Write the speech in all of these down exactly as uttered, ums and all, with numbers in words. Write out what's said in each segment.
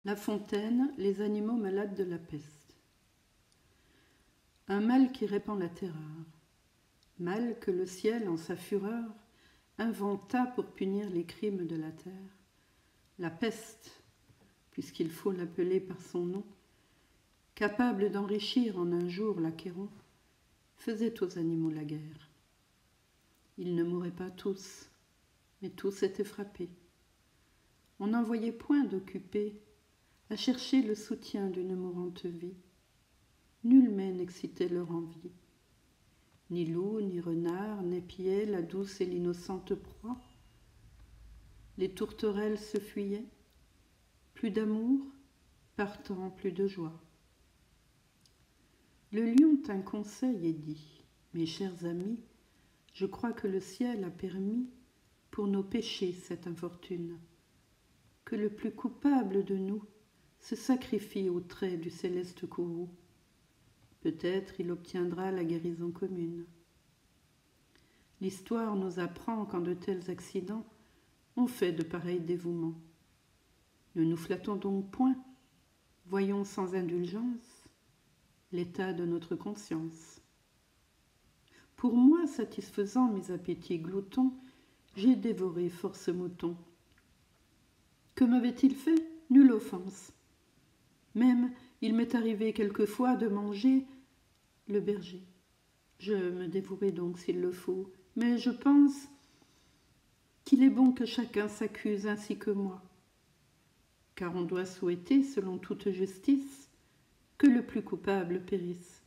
La Fontaine, les animaux malades de la peste. Un mal qui répand la terreur, mal que le ciel, en sa fureur, inventa pour punir les crimes de la terre. La peste, puisqu'il faut l'appeler par son nom, capable d'enrichir en un jour l'Achéron, faisait aux animaux la guerre. Ils ne mouraient pas tous, mais tous étaient frappés. On n'en voyait point d'occupés à chercher le soutien d'une mourante vie. Nullement n'excitait leur envie. Ni loup, ni renard, n'épiaient la douce et l'innocente proie. Les tourterelles se fuyaient, plus d'amour, partant plus de joie. Le lion tint conseil et dit : mes chers amis, je crois que le ciel a permis pour nos péchés cette infortune, que le plus coupable de nous se sacrifie aux traits du céleste courroux. Peut-être il obtiendra la guérison commune. L'histoire nous apprend qu'en de tels accidents, on fait de pareils dévouements. Ne nous flattons donc point, voyons sans indulgence l'état de notre conscience. Pour moi, satisfaisant mes appétits gloutons, j'ai dévoré force moutons. Que m'avait-il fait ? Nulle offense. Même, il m'est arrivé quelquefois de manger le berger. Je me dévouerai donc s'il le faut, mais je pense qu'il est bon que chacun s'accuse ainsi que moi, car on doit souhaiter, selon toute justice, que le plus coupable périsse.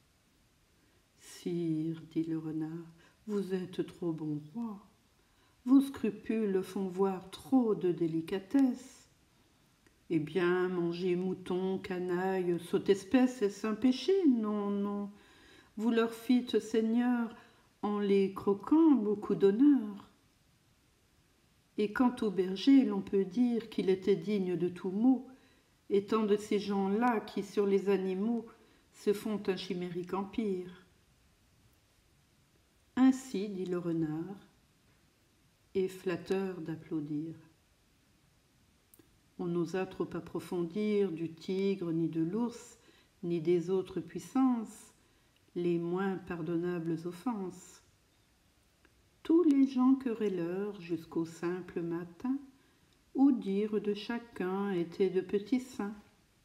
Sire, dit le renard, vous êtes trop bon roi. Vos scrupules font voir trop de délicatesse. Eh bien, manger mouton, canaille, saute espèce, est-ce un péché ? Non, non. Vous leur fîtes, Seigneur, en les croquant, beaucoup d'honneur. Et quant au berger, l'on peut dire qu'il était digne de tout mot, étant de ces gens-là qui, sur les animaux, se font un chimérique empire. Ainsi, dit le renard, et flatteur d'applaudir. On n'osa trop approfondir du tigre, ni de l'ours, ni des autres puissances, les moins pardonnables offenses. Tous les gens querelleurs, jusqu'au simple matin, au dire de chacun, étaient de petits saints.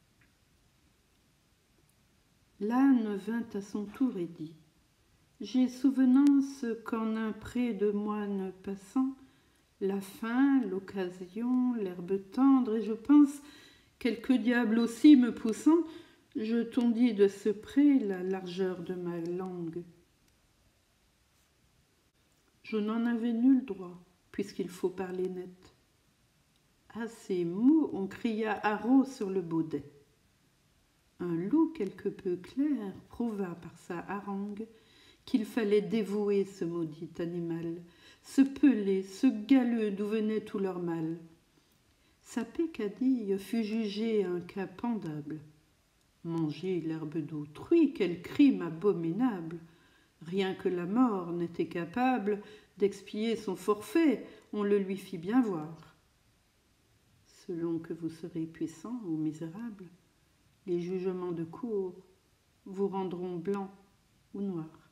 L'âne vint à son tour et dit : j'ai souvenance qu'en un pré de moines passant, la faim, l'occasion, l'herbe tendre, et je pense, quelque diable aussi me poussant, je tondis de ce pré la largeur de ma langue. Je n'en avais nul droit, puisqu'il faut parler net. À ces mots, on cria haro sur le baudet. Un loup quelque peu clair prouva par sa harangue qu'il fallait dévouer ce maudit animal, ce pelé, ce galeux d'où venait tout leur mal. Sa peccadille fut jugée un cas pendable. Manger l'herbe d'autrui, quel crime abominable! Rien que la mort n'était capable d'expier son forfait, on le lui fit bien voir. Selon que vous serez puissant ou misérable, les jugements de cour vous rendront blanc ou noir.